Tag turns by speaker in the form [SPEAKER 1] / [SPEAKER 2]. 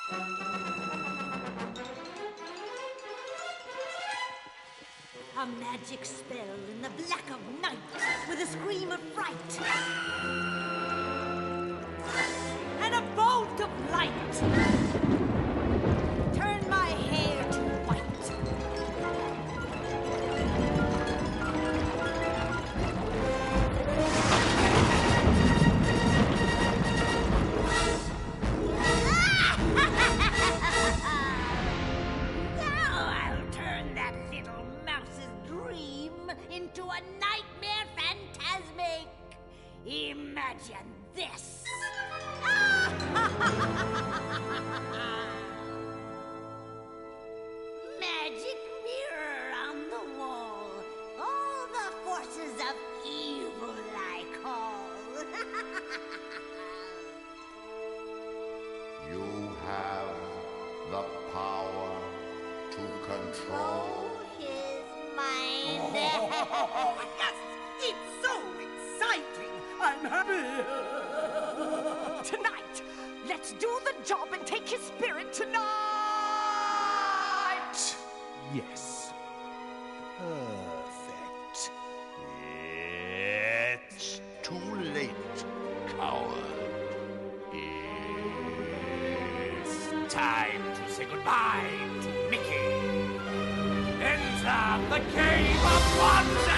[SPEAKER 1] A magic spell in the black of night with a scream of fright. And a bolt of light. Turn my hair to white. Into a nightmare fantasmic. Imagine this. Magic mirror on the wall. All the forces of evil I call.
[SPEAKER 2] You have the power to control
[SPEAKER 1] his mind.
[SPEAKER 3] Oh, yes! It's so exciting! I'm happy! Tonight, let's do the job and take his spirit tonight!
[SPEAKER 4] Yes. Perfect. It's
[SPEAKER 2] too late, coward.
[SPEAKER 4] It's time to say goodbye to Mickey. Enter the Cave of Wonder!